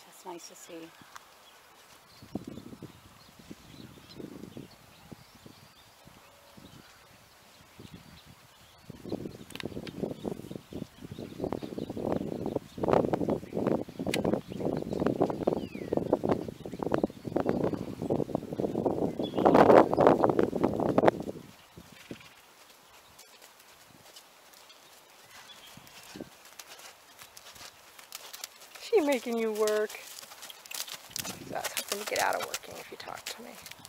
that's nice to see. She making you work. So that's how come you get out of working if you talk to me.